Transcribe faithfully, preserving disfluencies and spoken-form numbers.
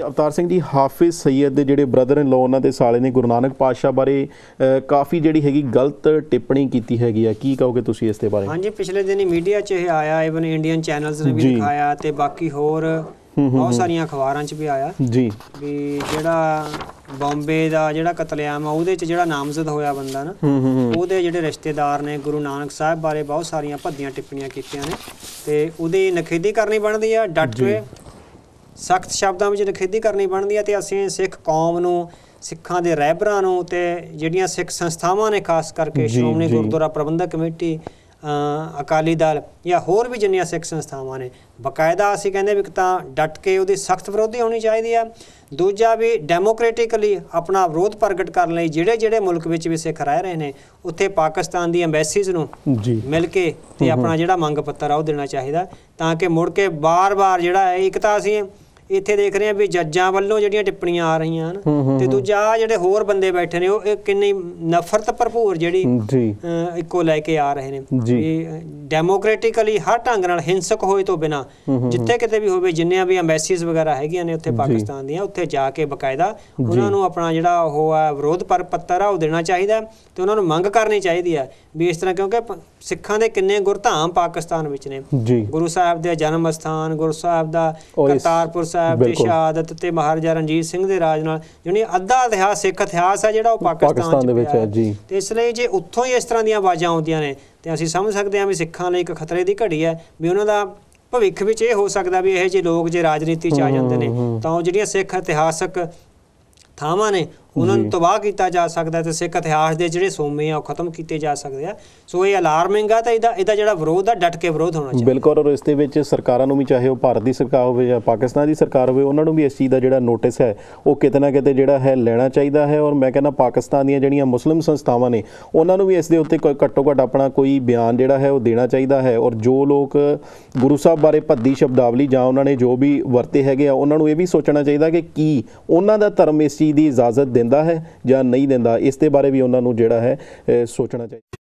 ਅਵਤਾਰ ਸਿੰਘ ਜੀ, ਹਾਫਿਜ਼ ਸਈਦ ਦੇ ਜਿਹੜੇ brother in ਲੋ ਉਹਨਾਂ ਦੇ ਸਾਲੇ ਨੇ ਗੁਰੂ ਨਾਨਕ ਪਾਤਸ਼ਾਹ ਬਾਰੇ ਕਾਫੀ ਜਿਹੜੀ ਹੈਗੀ ਗਲਤ ਟਿੱਪਣੀ ਕੀਤੀ ਹੈਗੀ ਆ, ਕੀ ਕਹੋਗੇ ਤੁਸੀਂ ਇਸ ਦੇ ਬਾਰੇ? ਹਾਂਜੀ, ਪਿਛਲੇ ਦਿਨੀ ਮੀਡੀਆ 'ਚ ਇਹ ਆਇਆ, ਇਵਨ ਇੰਡੀਅਨ ਚੈਨਲਸ ਨੇ ਵੀ ਦਿਖਾਇਆ ਤੇ ਬਾਕੀ ਹੋਰ ਬਹੁਤ ਸਾਰੀਆਂ ਅਖਬਾਰਾਂ 'ਚ ਵੀ ਆਇਆ ਜੀ ਵੀ ਜਿਹੜਾ ਬੰਬੇ ਦਾ ਜਿਹੜਾ ਕਤਲੇਆਮ ਆ ਉਹਦੇ 'ਚ ਜਿਹੜਾ ਨਾਮਜ਼ਦ ਹੋਇਆ ਬੰਦਾ ਨਾ, ਉਹਦੇ ਜਿਹੜੇ ਰਿਸ਼ਤੇਦਾਰ ਨੇ ਗੁਰੂ ਨਾਨਕ ਸਾਹਿਬ ਬਾਰੇ ਬਹੁਤ ਸਾਰੀਆਂ ਭੱਦੀਆਂ ਟਿੱਪਣੀਆਂ ਕੀਤੀਆਂ ਨੇ ਤੇ ਉਹਦੀ ਨਖੇਦੀ ਕਰਨੀ ਬਣਦੀ ਆ, ਡਟ ਕੇ ਸਖਤ ਸ਼ਬਦਾਂ ਵਿੱਚ ਨਖੇਦੀ ਕਰਨੀ ਬਣਦੀ ਆ। ਤੇ ਅਸੀਂ ਸਿੱਖ ਕੌਮ ਨੂੰ, ਸਿੱਖਾਂ ਦੇ ਰਹਿਬਰਾਂ ਨੂੰ ਤੇ ਜਿਹੜੀਆਂ ਸਿੱਖ ਸੰਸਥਾਵਾਂ ਨੇ, ਖਾਸ ਕਰਕੇ ਸ਼੍ਰੋਮਣੀ ਗੁਰਦੁਆਰਾ ਪ੍ਰਬੰਧਕ ਕਮੇਟੀ, ਅਕਾਲੀ ਦਲ ਜਾਂ ਹੋਰ ਵੀ ਜਿੰਨੀਆਂ ਸਿੱਖ ਸੰਸਥਾਵਾਂ ਨੇ, ਬਕਾਇਦਾ ਅਸੀਂ ਕਹਿੰਦੇ ਵੀ ਇੱਕ ਤਾਂ ਡਟ ਕੇ ਉਹਦੀ ਸਖਤ ਵਿਰੋਧੀ ਹੋਣੀ ਚਾਹੀਦੀ ਆ। ਦੂਜਾ ਵੀ ਡੈਮੋਕ੍ਰੈਟਿਕਲੀ ਆਪਣਾ ਵਿਰੋਧ ਪ੍ਰਗਟ ਕਰਨ ਲਈ ਜਿਹੜੇ ਜਿਹੜੇ ਮੁਲਕ ਵਿੱਚ ਵੀ ਸਿੱਖ ਰਹਿ ਰਹੇ ਨੇ ਉੱਥੇ ਪਾਕਿਸਤਾਨ ਦੀ ਐਮਬੈਸੀਜ਼ ਨੂੰ ਮਿਲ ਕੇ ਤੇ ਆਪਣਾ ਜਿਹੜਾ ਮੰਗ ਪੱਤਰ ਆ ਉਹ ਦੇਣਾ ਚਾਹੀਦਾ, ਤਾਂ ਕਿ ਮੁੜ ਕੇ ਬਾਰ-ਬਾਰ ਜਿਹੜਾ ਹੈ, ਇੱਕ ਤਾਂ ਅਸੀਂ ਇੱਥੇ ਦੇਖ ਰਹੇ ਹਾਂ ਵੀ ਜੱਜਾਂ ਵੱਲੋਂ ਜਿਹੜੀਆਂ ਟਿੱਪਣੀਆਂ ਆ ਰਹੀਆਂ ਹਨ ਤੇ ਦੂਜਾ ਜਿਹੜੇ ਹੋਰ ਬੰਦੇ ਬੈਠੇ ਨੇ ਉਹ ਕਿੰਨੀ ਨਫ਼ਰਤ ਭਰਪੂਰ ਜਿਹੜੀ ਇੱਕੋ ਲੈ ਕੇ ਆ ਰਹੇ ਨੇ। ਡੈਮੋਕ੍ਰੈਟਿਕਲੀ ਹਰ ਢੰਗ ਨਾਲ ਹਿੰਸਕ ਹੋਏ ਤੋਂ ਬਿਨਾਂ ਜਿੱਥੇ ਕਿਤੇ ਵੀ ਹੋਵੇ, ਜਿੰਨੀਆਂ ਵੀ ਐਮਬੈਸੀਜ਼ ਵਗੈਰਾ ਹੈਗੀਆਂ ਨੇ ਉੱਥੇ ਪਾਕਿਸਤਾਨ ਦੀਆਂ, ਉੱਥੇ ਜਾ ਕੇ ਬਕਾਇਦਾ ਉਹਨਾਂ ਨੂੰ ਆਪਣਾ ਜਿਹੜਾ ਉਹ ਆ ਵਿਰੋਧ ਪਰ ਪੱਤਰ ਆ ਉਹ ਦੇਣਾ ਚਾਹੀਦਾ ਤੇ ਉਹਨਾਂ ਨੂੰ ਮੰਗ ਕਰਨੀ ਚਾਹੀਦੀ ਆ ਵੀ ਇਸ ਤਰ੍ਹਾਂ, ਕਿਉਂਕਿ ਸਿੱਖਾਂ ਦੇ ਕਿੰਨੇ ਗੁਰਧਾਮ ਪਾਕਿਸਤਾਨ ਵਿੱਚ ਨੇ, ਗੁਰੂ ਸਾਹਿਬ ਦੇ ਜਨਮ ਅਸਥਾਨ, ਗੁਰੂ ਸਾਹਿਬ ਦਾ ਕਰਤਾਰਪੁਰ ਸਾਹਿਬ ਦੀ ਸ਼ਹਾਦਤ ਤੇ ਮਹਾਰਾਜਾ ਰਣਜੀਤ ਸਿੰਘ ਦੇ ਰਾਜ ਨਾਲ ਜਿਹੜੀ ਅੱਧਾ ਇਤਿਹਾਸ, ਸਿੱਖ ਇਤਿਹਾਸ ਆ ਜਿਹੜਾ ਉਹ ਪਾਕਿਸਤਾਨ ਦੇ ਵਿੱਚ ਹੈ ਜੀ। ਤੇ ਇਸ ਲਈ ਜੇ ਉੱਥੋਂ ਹੀ ਇਸ ਤਰ੍ਹਾਂ ਦੀਆਂ ਆਵਾਜ਼ਾਂ ਆਉਂਦੀਆਂ ਨੇ ਤੇ ਅਸੀਂ ਸਮਝ ਸਕਦੇ ਹਾਂ ਵੀ ਸਿੱਖਾਂ ਲਈ ਇੱਕ ਖਤਰੇ ਦੀ ਘੜੀ ਹੈ, ਵੀ ਉਹਨਾਂ ਦਾ ਭਵਿੱਖ ਵਿੱਚ ਇਹ ਹੋ ਸਕਦਾ ਵੀ ਇਹੋ ਜਿਹੇ ਲੋਕ ਜੇ ਰਾਜਨੀਤੀ 'ਚ ਆ ਜਾਂਦੇ ਨੇ ਤਾਂ ਉਹ ਜਿਹੜੀਆਂ ਸਿੱਖ ਇਤਿਹਾਸਕ ਥਾਵਾਂ ਨੇ ਉਹਨਾਂ ਨੂੰ ਤਬਾਹ ਕੀਤਾ ਜਾ ਸਕਦਾ ਤੇ ਸਿੱਖ ਇਤਿਹਾਸ ਦੇ ਜਿਹੜੇ ਸੋਮੇ ਆ ਉਹ ਖਤਮ ਕੀਤੇ ਜਾ ਸਕਦੇ ਆ। ਸੋ ਇਹ ਅਲਾਰਮਿੰਗ ਆ ਤਾਂ ਇਹਦਾ ਇਹਦਾ ਜਿਹੜਾ ਵਿਰੋਧ ਆ ਡਟ ਕੇ ਵਿਰੋਧ ਹੋਣਾ ਚਾਹੀਦਾ। ਬਿਲਕੁਲ, ਔਰ ਇਸ ਦੇ ਵਿੱਚ ਸਰਕਾਰਾਂ ਨੂੰ ਵੀ, ਚਾਹੇ ਉਹ ਭਾਰਤ ਦੀ ਸਰਕਾਰ ਹੋਵੇ ਜਾਂ ਪਾਕਿਸਤਾਨ ਦੀ ਸਰਕਾਰ ਹੋਵੇ, ਉਹਨਾਂ ਨੂੰ ਵੀ ਇਸ ਚੀਜ਼ ਦਾ ਜਿਹੜਾ ਨੋਟਿਸ ਹੈ ਉਹ ਕਿਤੇ ਨਾ ਕਿਤੇ ਜਿਹੜਾ ਹੈ ਲੈਣਾ ਚਾਹੀਦਾ ਹੈ। ਔਰ ਮੈਂ ਕਹਿੰਦਾ ਪਾਕਿਸਤਾਨ ਦੀਆਂ ਜਿਹੜੀਆਂ ਮੁਸਲਿਮ ਸੰਸਥਾਵਾਂ ਨੇ ਉਹਨਾਂ ਨੂੰ ਵੀ ਇਸ ਦੇ ਉੱਤੇ ਘੱਟੋ ਘੱਟ ਆਪਣਾ ਕੋਈ ਬਿਆਨ ਜਿਹੜਾ ਹੈ ਉਹ ਦੇਣਾ ਚਾਹੀਦਾ ਹੈ। ਔਰ ਜੋ ਲੋਕ ਗੁਰੂ ਸਾਹਿਬ ਬਾਰੇ ਭੱਦੀ ਸ਼ਬਦਾਵਲੀ ਜਾਂ ਉਹਨਾਂ ਨੇ ਜੋ ਵੀ ਵਰਤੇ ਹੈਗੇ ਆ, ਉਹਨਾਂ ਨੂੰ ਇਹ ਵੀ ਸੋਚਣਾ ਚਾਹੀਦਾ ਕਿ ਕੀ ਉਹਨਾਂ ਦਾ ਧਰਮ ਇਸ ਚੀਜ਼ ਦੀ ਇਜਾਜ਼ਤ ਦਿੰਦਾ ਹੈ ਜਾਂ ਨਹੀਂ ਦਿੰਦਾ। ਇਸ ਦੇ ਬਾਰੇ ਵੀ ਉਹਨਾਂ ਨੂੰ ਜਿਹੜਾ ਹੈ ਸੋਚਣਾ ਚਾਹੀਦਾ।